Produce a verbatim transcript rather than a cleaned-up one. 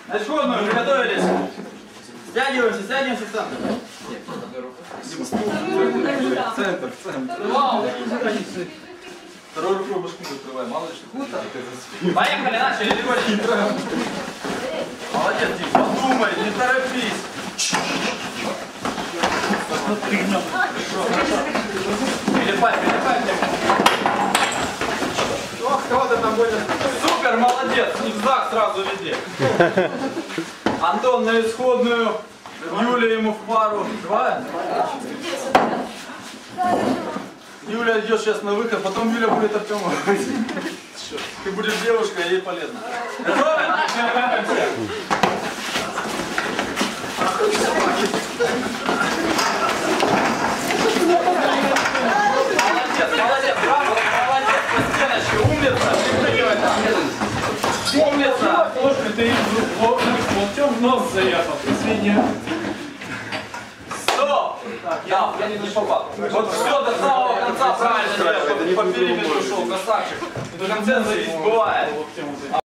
На исходную, приготовились. Стягиваемся, стягиваемся в центр. Центр, центр. Вау! Вторую руку башку закрываем, мало ли что. Поехали, начали, Легорий. Молодец, Дим, подумай, не торопись. Перепай, перепай. Ох, кого ты там будешь? Супер, молодец, зигзаг сразу веди. Антон на исходную, Юля ему в пару. Два? Юля идет сейчас на выход, потом Юля будет Артема. Ты будешь девушкой, а ей полезно. Готовы? Молодец, молодец, браво, молодец, по стеночке, умница. Умница. Слушай, ты вот в чем нос заехал? Извини. Стоп! Да, я не попал. Вот все до самого конца правильно делал. По периметру шел, красавчик. До конца зависит, бывает.